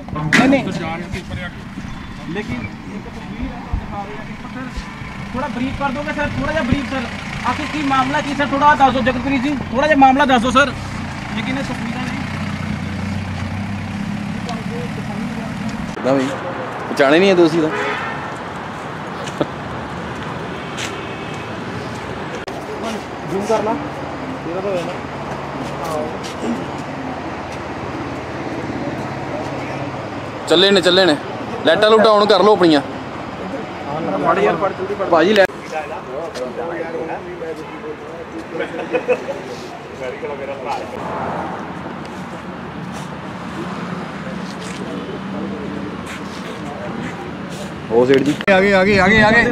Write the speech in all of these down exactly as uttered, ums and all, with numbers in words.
नहीं लेकिन एक तस्वीर दिखा रहे हैं सर, थोड़ा ब्रीफ कर दोगे सर, थोड़ा जा ब्रीफ सर, आखिर की मामला की सर, थोड़ा दस दो जगतप्रीत जी, थोड़ा जा मामला दस दो सर। लेकिन ये तस्वीर ना भाई पहचाने नहीं है दोषी का। जूम कर ला तेरा तो है ना। ਚੱਲੇ ਨੇ ਚੱਲੇ ਨੇ ਲਾਈਟਾਂ ਲੂਟਾਂ ਆਨ ਕਰ ਲਓ ਆਪਣੀਆਂ ਭਾਜੀ ਲੈ ਉਹ ਸੇਠ ਜੀ ਆਗੇ ਆਗੇ ਆਗੇ ਆਗੇ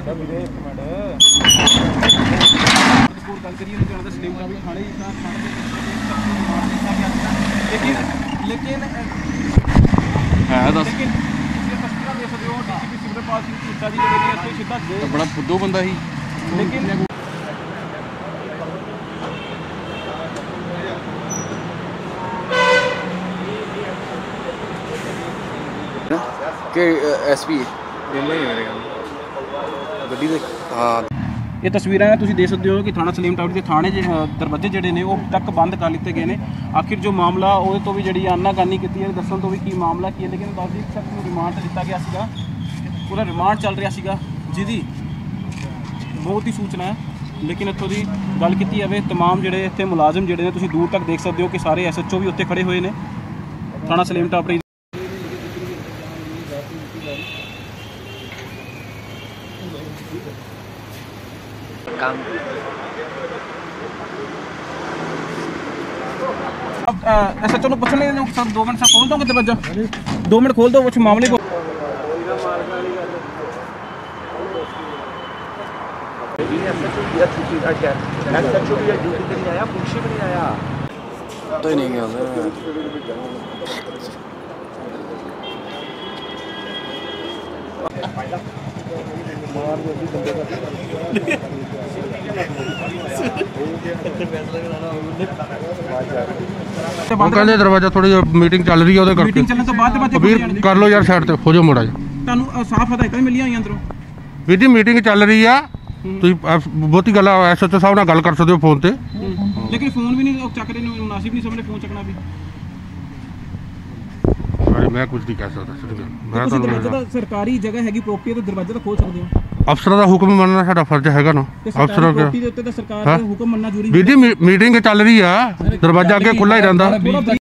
लेकिन लेकिन है दस बड़ा फुद्दो बंदा ही लेकिन कि एस पी ਗੱਡੀ ਦੇ ਹਾਂ ਇਹ ਤਸਵੀਰਾਂ ਨੇ ਤੁਸੀਂ ਦੇਖ ਸਕਦੇ ਹੋ ਕਿ ਥਾਣਾ ਸਲੀਮ ਟਾਵਰ ਦੇ ਥਾਣੇ ਦਰਵਾਜ਼ੇ ਜਿਹੜੇ ਨੇ ਉਹ ਤੱਕ ਬੰਦ ਕਰ ਲਿੱਤੇ ਗਏ ਨੇ। ਆਖਿਰ ਜੋ ਮਾਮਲਾ ਉਹਦੇ ਤੋਂ ਵੀ ਜਿਹੜੀ ਆਨਾਕਾਨੀ ਕੀਤੀ ਹੈ, ਦੱਸਣ ਤੋਂ ਵੀ ਕੀ ਮਾਮਲਾ ਕੀ ਹੈ। ਲੇਕਿਨ ਦੱਸ ਦੀ ਸ਼ਖਸ ਨੂੰ ਰਿਮਾਂਡ ਤੇ ਦਿੱਤਾ ਗਿਆ ਸੀਗਾ, ਉਹਦਾ ਰਿਮਾਂਡ ਚੱਲ ਰਿਹਾ ਸੀਗਾ ਜਿਹਦੀ ਬਹੁਤ ਹੀ ਸੂਚਨਾ ਹੈ। ਲੇਕਿਨ ਇੱਥੋਂ ਦੀ ਗੱਲ ਕੀਤੀ ਜਾਵੇ ਤਮਾਮ ਜਿਹੜੇ ਇੱਥੇ ਮੁਲਾਜ਼ਮ ਜਿਹੜੇ ਨੇ ਤੁਸੀਂ ਦੂਰ ਤੱਕ ਦੇਖ ਸਕਦੇ ਹੋ ਕਿ ਸਾਰੇ ਐਸ ਐਚ ਓ ਵੀ ਉੱਥੇ ਖੜੇ ਹੋਏ ਨੇ ਥਾਣਾ ਸਲੀਮ ਟਾਵਰ। अब ऐसा चलो पूछ लेंगे सर, दो मिनट सर खोल दोगे दरवाजा, दो मिनट खोल दो कुछ मामले को। तो ही नहीं गया ਕਹਿੰਦੇ ਦਰਵਾਜ਼ਾ ਥੋੜੀ ਮੀਟਿੰਗ ਚੱਲ ਰਹੀ ਹੈ ਉਹਦੇ ਕਰਕੇ ਮੀਟਿੰਗ ਚੱਲਣ ਤੋਂ ਬਾਅਦ ਬਾਅਦ ਵੀਰ ਕਰ ਲਓ ਯਾਰ ਸਾਈਡ ਤੇ ਹੋ ਜਾਓ ਮੋੜਾ ਜੀ। ਤੁਹਾਨੂੰ ਸਾਫ਼ ਹਦਾਇਤਾਂ ਹੀ ਮਿਲੀਆਂ ਹੋਈਆਂ ਅੰਦਰੋਂ ਵੀਰ ਜੀ ਮੀਟਿੰਗ ਚੱਲ ਰਹੀ ਆ, ਤੁਸੀਂ ਬਹੁਤੀ ਗੱਲ ਐਸ ਐਚ ਓ ਸਾਹਿਬ ਨਾਲ ਗੱਲ ਕਰ ਸਕਦੇ ਹੋ ਫੋਨ ਤੇ। ਲੇਕਿਨ ਫੋਨ ਵੀ ਨਹੀਂ ਚੱਕ ਰਹੇ ਨੇ, ਮੁਨਾਸਿਬ ਨਹੀਂ ਸਮਝਦੇ ਫੋਨ ਚੱਕਣਾ ਵੀ। ਮੈਂ ਕੁਝ ਨਹੀਂ ਕਹਿ ਸਕਦਾ ਮੈਂ ਤੁਸੀਂ ਦਰਵਾਜ਼ਾ ਤਾਂ ਸਰਕਾਰੀ ਜਗ੍ਹਾ ਹੈਗੀ, ਪ੍ਰੋਪਰਟੀ ਤੇ ਦਰਵਾਜ਼ਾ ਤਾਂ ਖੋਲ ਸਕਦੇ ਹੋ। ਅਫਸਰਾਂ ਦਾ ਹੁਕਮ ਮੰਨਣਾ ਸਾਡਾ ਫਰਜ਼ ਹੈਗਾ ਨਾ। ਅਫਸਰਾਂ ਪ੍ਰੋਪਰਟੀ ਦੇ ਉੱਤੇ ਤਾਂ ਸਰਕਾਰ ਦਾ ਹੁਕਮ ਮੰਨਣਾ ਜ਼ਰੂਰੀ ਹੈ। ਵੀਰ ਜੀ ਮੀਟਿੰਗ ਚੱਲ ਰਹੀ ਆ, ਦਰਵਾਜ਼ਾ ਅੱਗੇ ਖੁੱਲਾ ਹੀ ਰਹਿੰਦਾ।